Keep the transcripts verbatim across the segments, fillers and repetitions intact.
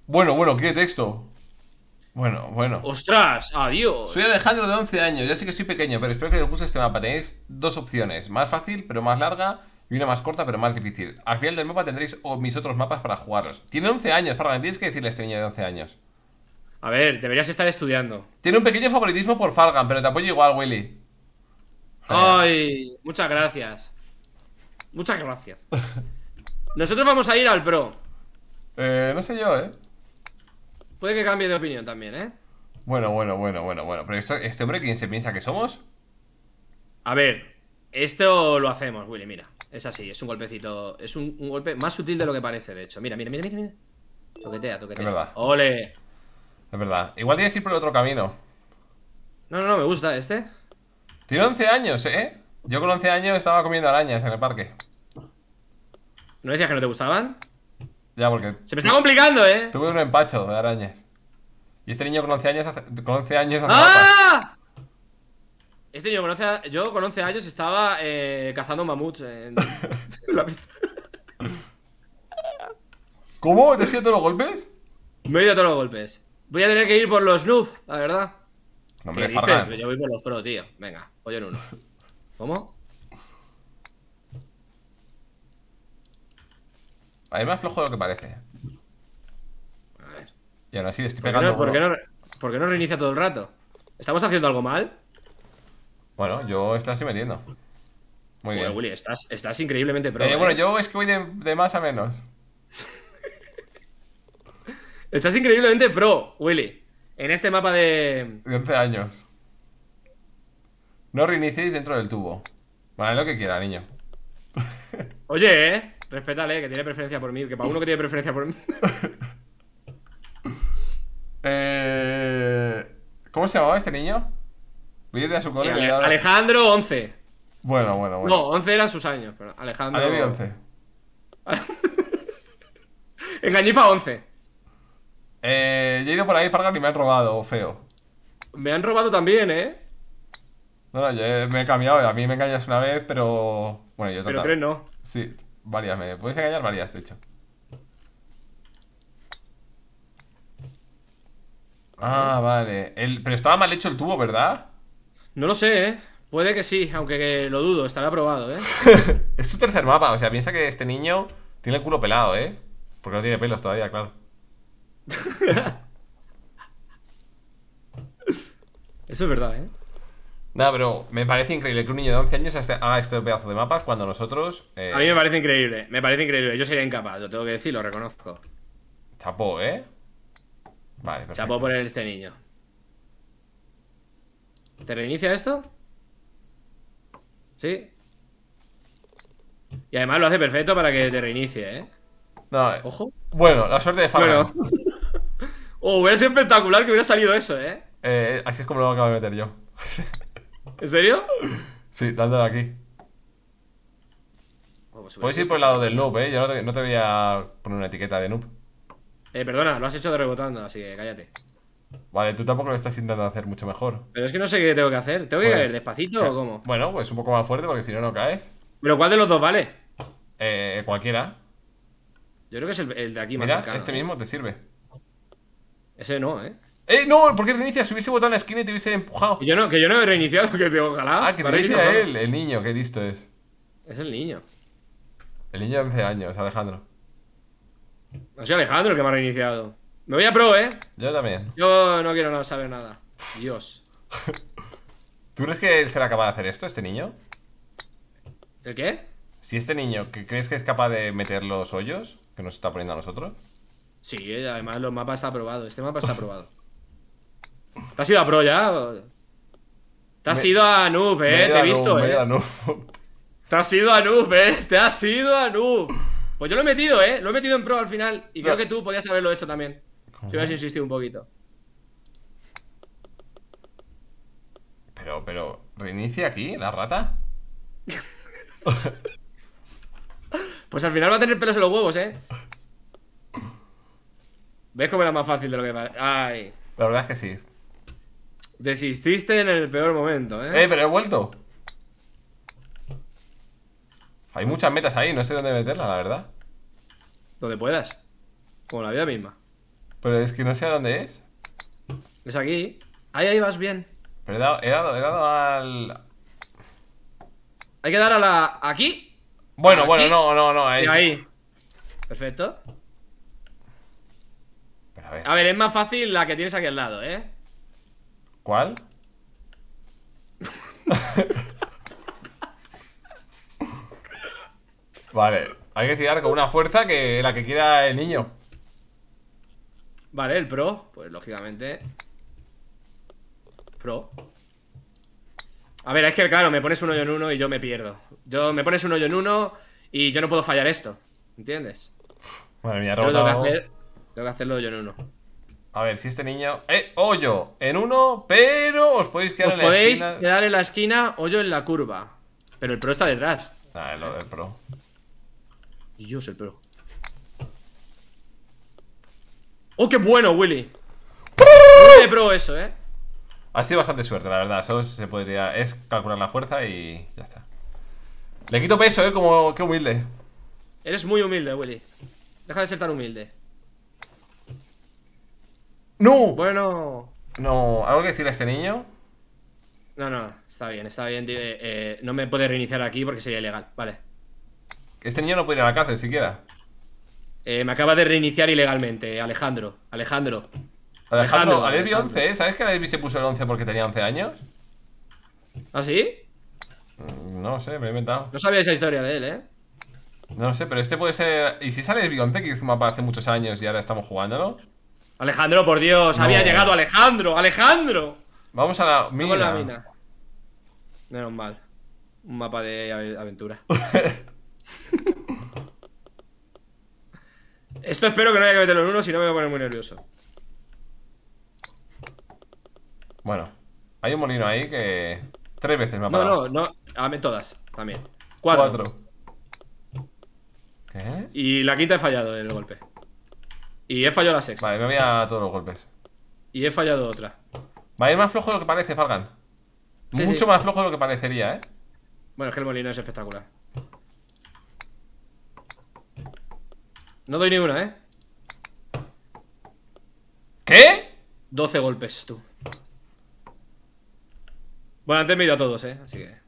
Bueno, bueno, ¿qué texto? Bueno, bueno. ¡Ostras! ¡Adiós! Soy Alejandro de once años, ya sé que soy pequeño, pero espero que os guste este mapa. Tenéis dos opciones, más fácil pero más larga y una más corta pero más difícil. Al final del mapa tendréis o- mis otros mapas para jugarlos. Tiene once años, Fargan, tienes que decirle a este niño de once años. A ver, deberías estar estudiando. Tiene un pequeño favoritismo por Fargan, pero te apoyo igual, Willy. Genial. Ay, muchas gracias. Muchas gracias. Nosotros vamos a ir al pro. Eh, no sé yo, ¿eh? Puede que cambie de opinión también, ¿eh? Bueno, bueno, bueno, bueno, bueno. Pero esto- este hombre, ¿quién se piensa que somos? A ver, esto lo hacemos, Willy, mira. Es así, es un golpecito. Es un, un golpe más sutil de lo que parece, de hecho. Mira, mira, mira, mira, mira. Toquetea, Es toquetea. verdad, ¡Ole! es verdad. Igual tienes que ir por otro camino. No, no, no, me gusta este. Tiene once años, ¿eh? Yo con once años estaba comiendo arañas en el parque. ¿No decías que no te gustaban? Ya, porque Se me está complicando, ¿eh? tuve un empacho de arañas. Y este niño con once años hace, con once años hace mapas. ¡Ah! Este niño con once a- yo con once años estaba eh, cazando mamuts en la pista. ¿Cómo? ¿Te has ido todos los golpes? Me he ido a todos los golpes. Voy a tener que ir por los noob, la verdad. No, ¿Qué hombre, dices? Fargan. Yo voy por los pro, tío. Venga, pollo en uno. ¿Cómo? A mí me aflojo de lo que parece. A ver. Y aún así le estoy ¿Por qué pegando no, por qué uno. no, por qué no reinicia todo el rato? ¿Estamos haciendo algo mal? Bueno, yo esto la estoy metiendo. Muy Joder, bien. Willy, estás, estás increíblemente pro, Eh, bueno, ¿eh? yo es que voy de, de más a menos. Estás increíblemente pro, Willy. En este mapa de... De once años. No reiniciéis dentro del tubo. Vale, lo que quiera, niño. Oye, ¿eh? Respétale, que tiene preferencia por mí. Que para uno que tiene preferencia por mí... Eh... ¿Cómo se llamaba este niño? Voy a ir a su cole Eh, y le voy Ale- a dar- Alejandro, once. Bueno, bueno, bueno. No, once eran sus años, pero Alevi Alejandro... once. Engañifa, once. Eh, yo he ido por ahí, Fargan, y me han robado, feo. Me han robado también, ¿eh? No, no, yo he- me he cambiado. A mí me engañas una vez, pero... Bueno, yo Pero total. tres no. Sí, varias. Me puedes engañar varias, de hecho. A ver. Ah, vale. El... Pero estaba mal hecho el tubo, ¿verdad? No lo sé, ¿eh? Puede que sí, aunque que lo dudo, estará aprobado, ¿eh? Es su tercer mapa. O sea, piensa que este niño tiene el culo pelado, ¿eh? Porque no tiene pelos todavía, claro. Eso es verdad, ¿eh? Nada, pero me parece increíble que un niño de once años este- haga este pedazo de mapas cuando nosotros... Eh... A mí me parece increíble, me parece increíble. Yo sería incapaz, lo tengo que decir, lo reconozco. Chapó, ¿eh? Vale, perfecto. Chapó por este niño. ¿Te reinicia esto? ¿Sí? Y además lo hace perfecto para que te reinicie, ¿eh? No, eh, Ojo. bueno, la suerte de Fargan. Bueno. Oh, hubiera sido espectacular que hubiera salido eso, ¿eh? Eh, así es como lo acabo de meter yo. ¿En serio? Sí, dándole aquí. Oh, pues hubiera Puedes sido ir por el lado del espectacular. noob, ¿eh? Yo no te, no te voy a poner una etiqueta de noob. Eh, perdona, lo has hecho de rebotando, así que cállate. Vale, tú tampoco lo estás intentando hacer mucho mejor. Pero es que no sé qué tengo que hacer. ¿Tengo que Pues, caer despacito o cómo? bueno, pues un poco más fuerte porque si no, no caes. ¿Pero cuál de los dos vale? Eh, cualquiera. Yo creo que es el, el de aquí más Mira, cercano, este ¿eh? mismo te sirve. Ese no, ¿eh? ¡Eh, no! ¿Por qué reinicias? Si hubiese botado en la esquina y te hubiese empujado. Y yo no, que yo no he reiniciado, que te ojalá. Ah, que Me ha te reiniciado reinicia solo. él, el niño, qué listo es. Es el niño. El niño de once años, Alejandro. No soy Alejandro el que me ha reiniciado. Me voy a pro, ¿eh? Yo también. Yo no quiero no saber nada. Dios. ¿Tú crees que él será capaz de hacer esto, este niño? ¿El qué? Si este niño, que crees que es capaz de meter los hoyos que nos está poniendo a nosotros? Sí, eh, además los mapas está aprobado. Este mapa está aprobado. ¿Te has ido a pro ya? Te has Me- ido a noob, Me eh. he ido Te he a visto, noob, me he ido a eh. noob. Te has ido a noob, eh. Te has ido a noob. Pues yo lo he metido, eh. Lo he metido en pro al final. Y creo No. que tú podías haberlo hecho también. ¿Cómo? Si hubieras insistido un poquito. Pero, pero, ¿reinicia aquí la rata? Pues al final va a tener pelos en los huevos, eh. ¿Ves cómo era más fácil de lo que parece? Ay. La verdad es que sí. Desististe en el peor momento, eh. Eh, pero he vuelto. Hay muchas metas ahí, no sé dónde meterla, la verdad. Donde puedas. Como la vida misma. Pero es que no sé a dónde es. Es aquí. Ahí, ahí vas bien. Pero he dado, he dado, he dado al... Hay que dar a la... Aquí. Bueno, Aquí. bueno, no, no, no. Ahí. Y ahí. Perfecto. Pero a ver. A ver, es más fácil la que tienes aquí al lado, ¿eh? ¿Cuál? Vale, hay que tirar con una fuerza que la que quiera el niño. Vale, el pro. Pues lógicamente. Pro. A ver, es que claro, me pones un hoyo en uno y yo me pierdo. Yo me pones un hoyo en uno y yo no puedo fallar esto. ¿Entiendes? Madre mía, Yo tengo que robado. hacer. Tengo que hacerlo hoyo en uno. A ver, si este niño... ¡Eh! Hoyo en uno, pero os podéis quedar Os en la podéis esquina. quedar en la esquina, hoyo en la curva. Pero el pro está detrás. Ah, lo del pro. Dios, el pro. ¡Oh, qué bueno, Willy! Muy de pro eso, ¿eh? Ha sido bastante suerte, la verdad. Solo se puede tirar. Es calcular la fuerza y ya está. Le quito peso, eh, como qué humilde. Eres muy humilde, Willy. Deja de ser tan humilde. ¡No! Bueno. No, ¿algo que decir a este niño? No, no, está bien, está bien. Eh, eh, no me puede reiniciar aquí porque sería ilegal. Vale. Este niño no puede ir a la cárcel siquiera. Eh, me acaba de reiniciar ilegalmente, Alejandro. Alejandro. Alejandro, Alejandro, Alesbi Alejandro. once, ¿eh? ¿Sabes que Alesbi se puso el once porque tenía once años? ¿Ah, sí? Mm, No sé, me lo he inventado. No sabía esa historia de él, ¿eh? No lo sé, pero este puede ser... ¿Y si sale Alesbi once, que hizo un mapa hace muchos años y ahora estamos jugándolo? Alejandro, por Dios, No. había llegado Alejandro. ¡Alejandro! Vamos a la Luego mina. la mina. Menos mal. Un mapa de ave- aventura. Esto espero que no haya que meterlo en uno, si no me voy a poner muy nervioso. Bueno, hay un molino ahí que... Tres veces me ha No, parado. no, no. Dame todas, también. Cuatro. Cuatro. ¿Qué? Y la quinta he fallado el golpe. Y he fallado la sexta. Vale, me voy a todos los golpes. Y he fallado otra. Va a ir más flojo de lo que parece, Falgan. Sí, Mucho sí. más flojo de lo que parecería, ¿eh? Bueno, es que el molino es espectacular. No doy ni una, ¿eh? ¿Qué? doce golpes, tú. Bueno, antes me he ido a todos, ¿eh? Así que...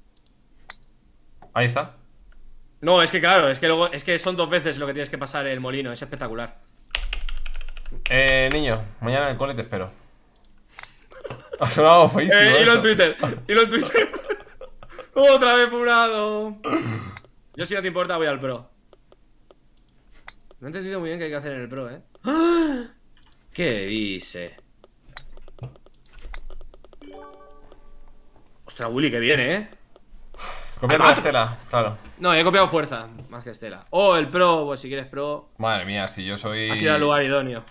Ahí está. No, es que claro, es que luego es que son dos veces lo que tienes que pasar el molino, es espectacular. Eh, niño, mañana en el cole te espero. Ha sonado feísimo Eh, hilo en eso. Twitter, hilo en Twitter. Otra vez funado. Yo, si no te importa, voy al pro. No he entendido muy bien qué hay que hacer en el pro, ¿eh? ¡Ah! ¿Qué dice? Ostras, Willy, que viene, ¿eh? Copiando la estela, claro. No, he copiado fuerza, más que Estela. Oh, el pro, pues si quieres pro. Madre mía, si yo soy... Ha sido el lugar idóneo.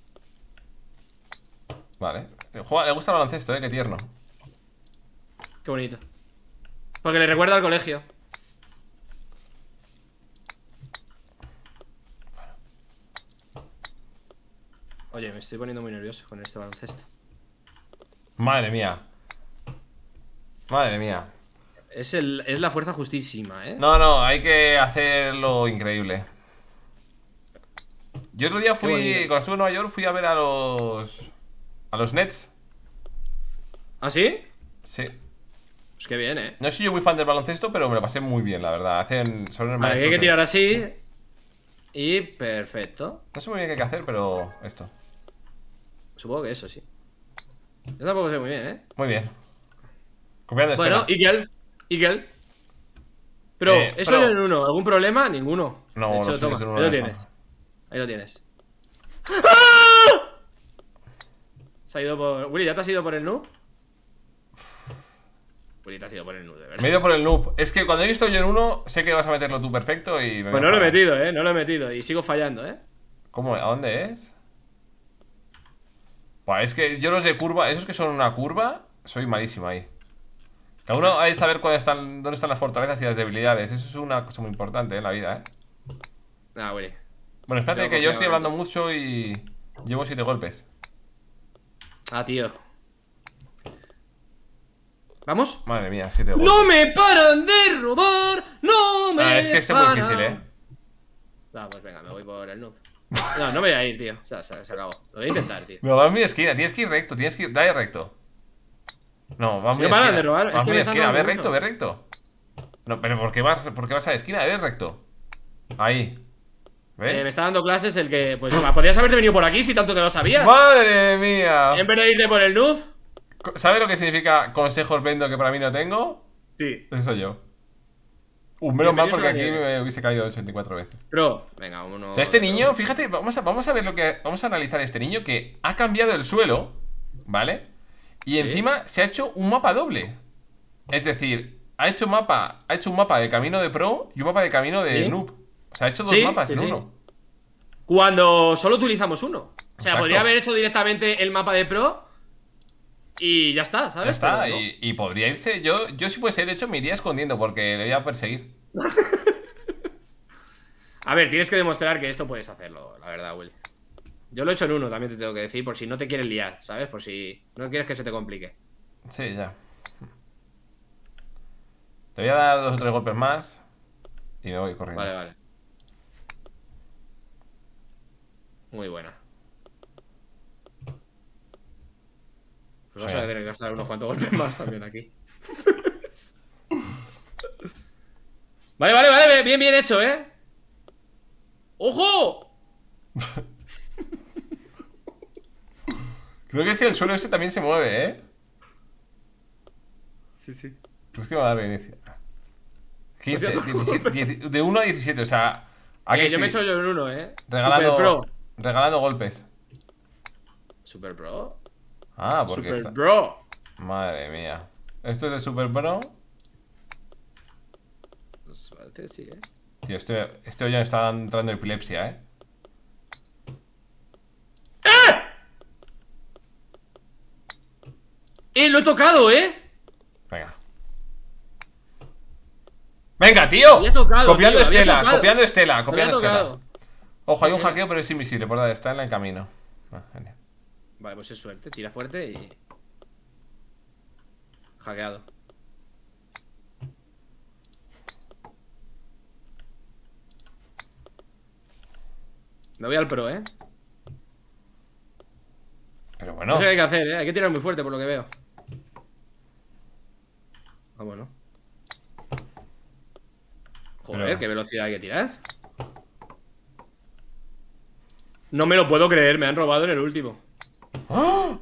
Vale. Juega- le gusta el baloncesto, eh, qué tierno. Qué bonito. Porque le recuerda al colegio. Oye, me estoy poniendo muy nervioso con este baloncesto. Madre mía. Madre mía. Es, el, es la fuerza justísima, ¿eh? No, no, hay que hacerlo increíble. Yo otro día Qué fui, bonito. cuando estuve en Nueva York, fui a ver a los... A los Nets. ¿Ah, sí? Sí. Pues qué bien, ¿eh? No soy yo muy fan del baloncesto, pero me lo pasé muy bien, la verdad. Hacen... Son Vale, maestros hay que en- tirar así. Y perfecto. No sé muy bien qué hay que hacer, pero esto. Supongo que eso sí. Yo tampoco sé muy bien, ¿eh? Muy bien. Copiando Bueno, escena. Igel. Igel. Pero, Eh, eso pro. en uno. ¿Algún problema? Ninguno. No, De hecho, los toma. suyos en uno Ahí lo de tienes. forma. Ahí lo tienes. ¡Ah! Se ha ido por... Willy, ¿ya te has ido por el noob? Willy, te has ido por el noob, de verdad. Me he ido por el noob. Es que cuando he visto yo en uno, sé que vas a meterlo tú perfecto y me Pues voy no a lo he parar. metido, ¿eh? No lo he metido. Y sigo fallando, ¿eh? ¿Cómo? ¿A dónde es? Buah, es que yo los de curva, esos que son una curva, soy malísimo ahí. Cada uno hay que saber cuáles están, dónde están las fortalezas y las debilidades. Eso es una cosa muy importante en la vida, ¿eh? Ah, Willy. Bueno, espérate Yo que yo confío estoy en hablando ti. mucho y llevo siete golpes. Ah, tío. ¿Vamos? Madre mía, siete golpes. ¡No me paran de robar! ¡No me Ah, es que este es muy paran! difícil, ¿eh? Ah, pues venga, me voy por el noob. No, no me voy a ir, tío. O sea, se, se acabó. Lo voy a intentar, tío. No, vas muy esquina, tienes que ir recto, tienes que ir. Dale recto. No, vas Si muy no paran esquina. de robar, es Vas que muy me están esquina, ve robando recto, mucho. ve recto. No, pero ¿por qué vas, por qué vas a la esquina? Ve recto. Ahí. ¿Ves? Eh, me está dando clases el que. Pues podrías haberte venido por aquí si tanto que lo sabías. ¡Madre mía! En vez de irte por el noob. ¿Sabes lo que significa consejos vendo que para mí no tengo? Sí. Eso soy yo. Un menos mal Bienvenidos porque a la aquí nieve. me hubiese caído ochenta y cuatro veces. Bro, venga, vámonos. O sea, este niño, fíjate, vamos a, vamos a ver lo que. Vamos a analizar este niño que ha cambiado el suelo, ¿vale? Y ¿Sí? encima se ha hecho un mapa doble. Es decir, ha hecho mapa, ha hecho un mapa de camino de pro y un mapa de camino de ¿Sí? noob. O sea, ha hecho dos Sí, mapas sí, en sí. uno. Cuando solo utilizamos uno. O sea, Exacto. podría haber hecho directamente el mapa de pro. Y ya está, ¿sabes? Ya está, Pero no. y, y podría irse. Yo, yo si fuese, de hecho, me iría escondiendo porque le voy a perseguir. A ver, tienes que demostrar que esto puedes hacerlo, la verdad, Willy. Yo lo he hecho en uno, también te tengo que decir, por si no te quieres liar, ¿sabes? Por si no quieres que se te complique. Sí, ya. Te voy a dar dos o tres golpes más y me voy corriendo. Vale, vale. Muy buena. Pues vas Sí. a tener que gastar unos cuantos golpes más también aquí. Vale, vale, vale, bien, bien hecho, ¿eh? ¡Ojo! Creo que es que el suelo ese también se mueve, ¿eh? Sí, sí. Creo que va a dar inicio. quince, Hostia, diecisiete, diez, de uno a diecisiete, o sea. ¿a Eh, que yo sí? me he hecho yo en uno, ¿eh? Regalando, Super Pro. regalando golpes. Super Pro. Ah, porque Super está... Pro. Madre mía. Esto es de Super Pro. Pues parece, sí, ¿eh? Tío, este, este hoyo me está entrando epilepsia, ¿eh? ¡Eh, lo he tocado, eh! Venga. ¡Venga, tío! Había tocado, copiando tío, había Estela, tocado. copiando Estela, Lo había copiando Estela. tocado. Ojo, hay un Estela. hackeo, pero es invisible, por dar, está en el camino. Ah, genial. Vale, pues es suerte. Tira fuerte y... Hackeado. Me voy al pro, ¿eh? Pero No bueno. sé qué hay que hacer, ¿eh? Hay que tirar muy fuerte por lo que veo. Ah, bueno. Joder, Pero- qué velocidad hay que tirar. No me lo puedo creer, me han robado en el último. ¡Ah!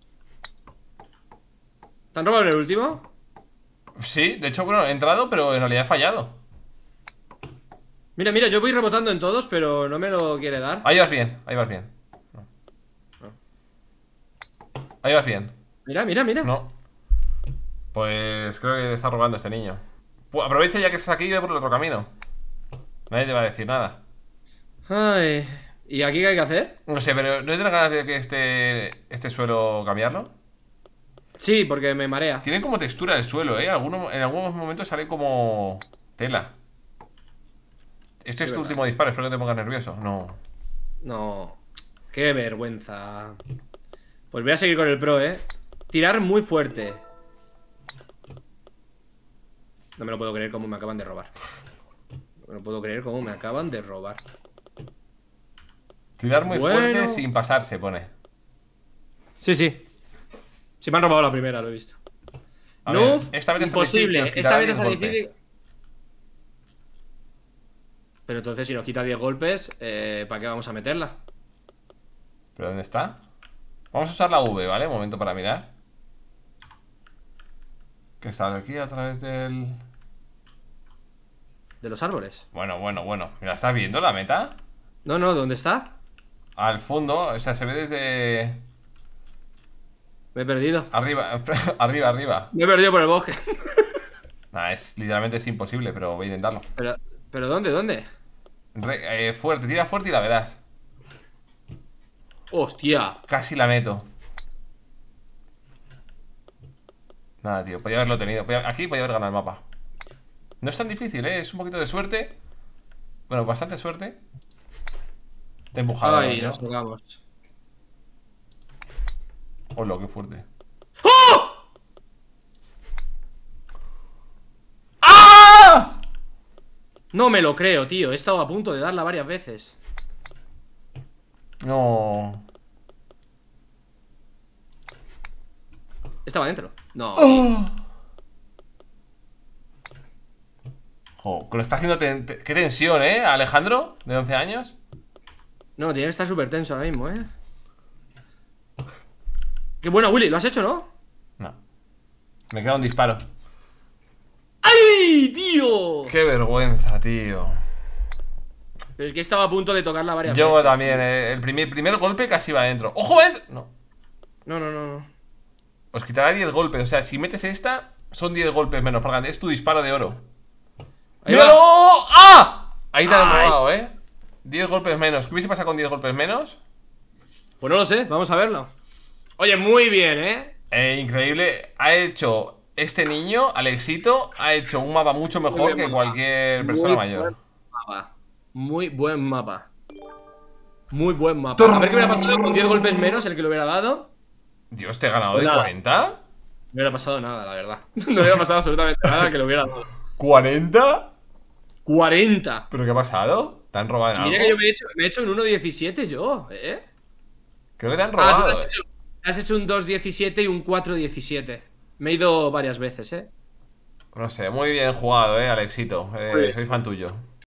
¿Te han robado en el último? Sí, de hecho, bueno, he entrado, pero en realidad he fallado. Mira, mira, yo voy rebotando en todos, pero no me lo quiere dar. Ahí vas bien, ahí vas bien. No. Ahí vas bien. Mira, mira, mira. No. Pues creo que está robando este niño. Pues aprovecha ya que estás aquí y ve por el otro camino. Nadie te va a decir nada. Ay. ¿Y aquí qué hay que hacer? No sé, pero ¿no tienes ganas de que este, este suelo cambiarlo? Sí, porque me marea. Tiene como textura el suelo, ¿eh? Alguno- en algunos momentos sale como tela. Este es Sí, tu verdad. último disparo, espero que te pongas nervioso. No. No. Qué vergüenza. Pues voy a seguir con el pro, ¿eh? Tirar muy fuerte. No me lo puedo creer cómo me acaban de robar. No me lo puedo creer cómo me acaban de robar. Tirar muy Bueno. fuerte sin pasarse, pone. Sí, sí. Sí me han robado la primera, lo he visto. A No, ver, esta vez está imposible. difícil, os Esta quitará vez diez está golpes. difícil. Pero entonces si nos quita diez golpes, eh, ¿para qué vamos a meterla? ¿Pero dónde está? Vamos a usar la V, ¿vale? Un momento para mirar. Que está aquí a través del... ¿De los árboles? Bueno, bueno, bueno. Mira, ¿estás viendo la meta? No, no, ¿dónde está? Al fondo, o sea, se ve desde... Me he perdido. Arriba, arriba, arriba. Me he perdido por el bosque. Nah, es literalmente es imposible, pero voy a intentarlo. Pero, ¿pero dónde? ¿Dónde? Re- eh, fuerte, tira fuerte y la verás. ¡Hostia! Casi la meto. Nada, tío, podía haberlo tenido. Podía- aquí podía haber ganado el mapa. No es tan difícil, ¿eh? Es un poquito de suerte. Bueno, bastante suerte. Te he empujado. Ay, ¿no? nos tocamos. Hola, qué fuerte. ¡Oh! ¡Ah! No me lo creo, tío. He estado a punto de darla varias veces. No. Estaba dentro. No. Oh. Jo, que lo está haciendo. Ten te qué tensión, ¿eh? Alejandro, de once años. No, tiene que estar súper tenso ahora mismo, ¿eh? Qué buena, Willy. ¿Lo has hecho, no? No. Me queda un disparo. ¡Ay, tío! Qué vergüenza, tío. Pero es que estaba a punto de tocarla varias Yo veces. también, eh, el primer, primer golpe casi va adentro. ¡Ojo, va adentro! No. No, no, no, no. Os quitará diez golpes. O sea, si metes esta, son diez golpes menos. Fargan, es tu disparo de oro. Ahí ¡Míralo! va. ¡Ah! Ahí te han Ay. robado, eh. diez golpes menos. ¿Qué hubiese pasado con diez golpes menos? Pues no lo sé, vamos a verlo. Oye, muy bien, ¿eh? Eh, increíble. Ha hecho este niño, Alexito, ha hecho un mapa mucho Muy mejor buen que mapa. cualquier persona Muy mayor. buen mapa. Muy buen mapa. Muy buen mapa. A ver qué hubiera pasado con diez golpes menos el que lo hubiera dado. Dios, te he ganado Pues de nada. cuarenta. No hubiera pasado nada, la verdad. No hubiera pasado absolutamente nada que lo hubiera dado. ¿cuarenta? cuarenta. ¿Pero qué ha pasado? ¿Te han robado en Mira algo? que yo me he hecho, me he hecho un uno diecisiete yo, ¿eh? Creo que te han Ah, tú robado. te has hecho, te has hecho un dos diecisiete y un cuatro diecisiete. Me he ido varias veces, ¿eh? No sé, muy bien jugado, eh, Alexito. Eh, Muy bien. soy fan tuyo.